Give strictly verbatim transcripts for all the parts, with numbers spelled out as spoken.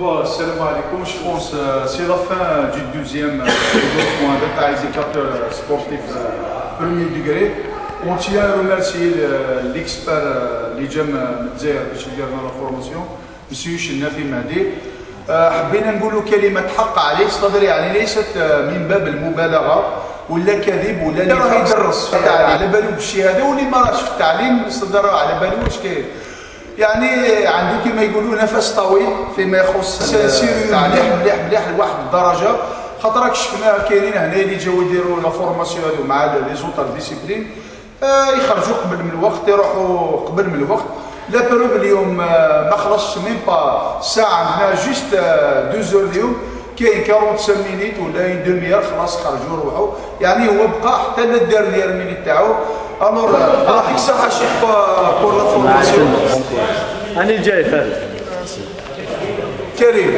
Bon, salam alaikum. Je pense que euh, c'est la fin du deuxième point de les éducateurs sportifs euh, premier degré. On tient à remercier l'expert اللي جا من الجزائر باش يدير لنا لا فورماسيون مسيو شنافي مهدي. حبينا نقولوا كلمه حق عليه، صدر يعني ليست من باب المبالغه ولا كذب ولا اللي راه يدرس في التعليم على بالو بالشهاده واللي ما راهش في التعليم صدر على بالو واش كاين. يعني عنده كما يقولوا نفس طويل فيما يخص سيريو مليح مليح مليح لواحد الدرجه، خاطر شفنا كاينين هنا اللي جاو يديروا لا فورماسيون هذو مع لي زوتر ديسيبلين آه يخرجوا قبل من الوقت، يروحوا قبل من الوقت. لا بروب اليوم آه ما خلصش ميم با ساعه هنا جوست آه دو زور اليوم، كاين أربعين مينيت ولا اون دوميير خلاص خرجوا روحوا، يعني هو بقى حتى لا دار ديال المينيت تاعو. الوغ يعطيك الصحه شيخ بور لا فورماسيون. أنا جاي فهد كريم.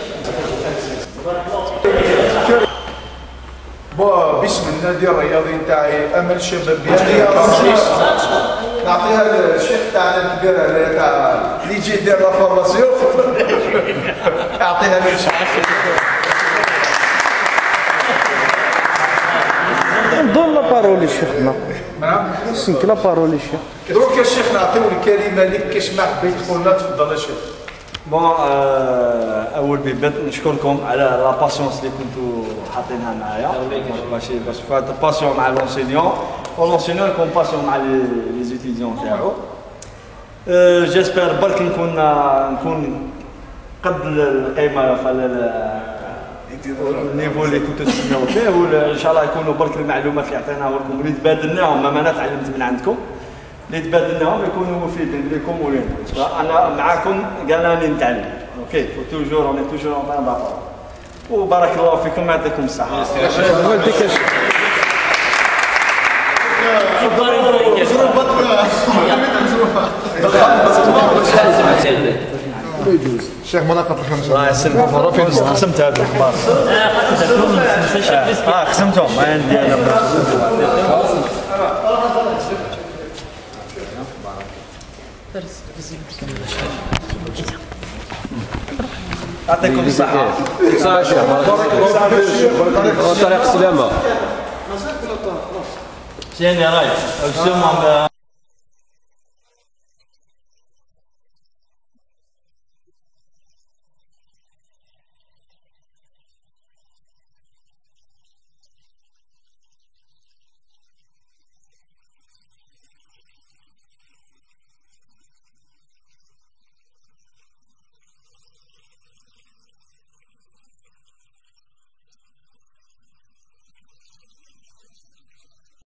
باسم النادي الرياضي نتاعي امل شباب نعطيها للشيخ تاعنا الكبير تاع اللي يجي يدير لا فورماسيون نعطيها للشيخ. نظن لا بارول الشيخنا. نعم سنك لا بارول الشيخ. دروك يا شيخ نعطيو الكلمه لك كاش ما حبيت تقولنا، تفضل يا شيخ. بون اول بيبات نشكركم على لا باسيونس اللي كنتو حاطينها معايا باش باش فهاد باسيون مع لونسينيون ولونسينيون يكون باسيون مع لي زيتيديون تاعو. جيسبر برك نكون نكون قد القيمه في النيفو اللي كنتو تسمعوا فيه، وان شاء الله يكونوا برك المعلومات اللي عطيناها لكم واللي تبادلناهم، ما انا تعلمت من عندكم اللي تبادلناهم يكونوا مفيدين لكم ولينا. انا معاكم قالاني نتعلم. اوكي فو توجور اون توجور اون طان دابور. وبارك الله فيكم يعطيكم الصحه. الشيخ مناقض الخمسة. الله يسلمك. قسمت هذا خلاص. اه قسمتهم ما عندي انا. يعطيكم الصحة. صحة شيخ. طريق السلامة. زين يا راجل.